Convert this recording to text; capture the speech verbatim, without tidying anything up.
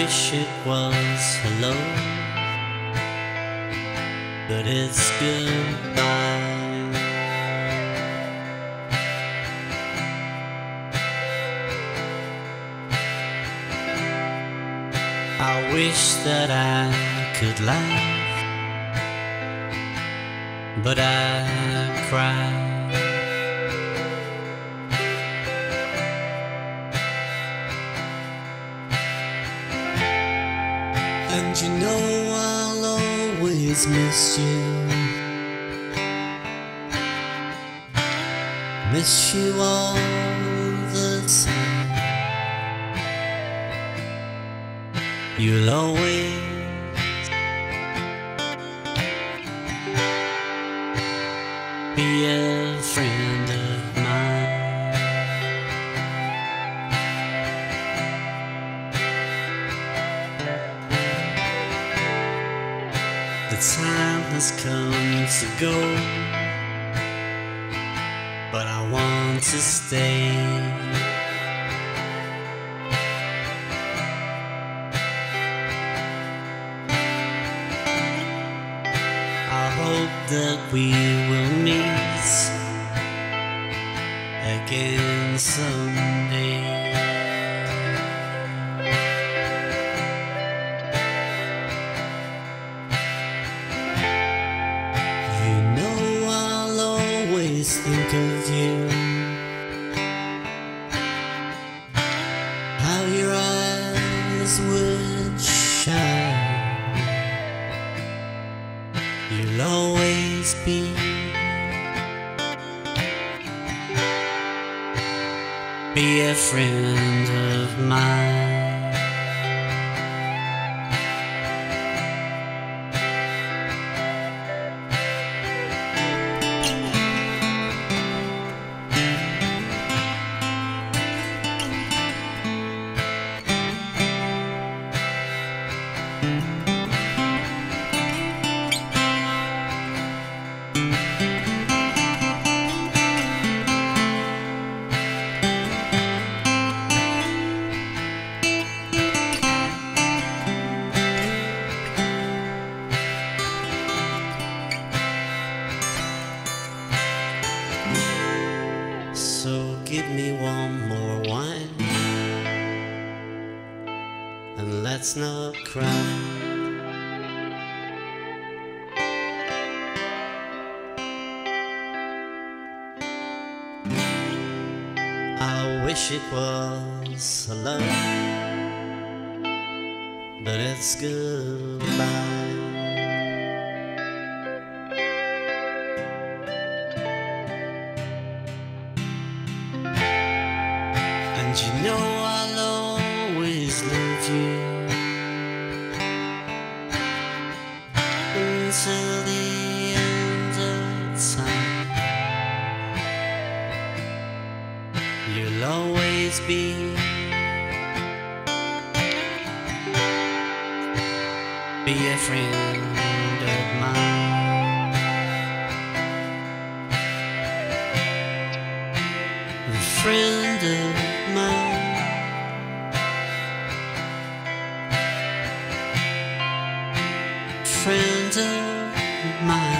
wish it was hello, but it's goodbye. I wish that I could laugh, but I cry. And you know I'll always miss you, miss you all the time. You'll always be a friend of mine. The time has come to go, but I want to stay. I hope that we will meet again someday. You know I'll always think of you, how your eyes would shine. You'll always be be a friend of mine. So give me one more wine, and let's not cry. I wish it was hello, but it's goodbye. And you know I'll always love you until the end of time. You'll always be be a friend of mine, a friend of mine, friend of mine.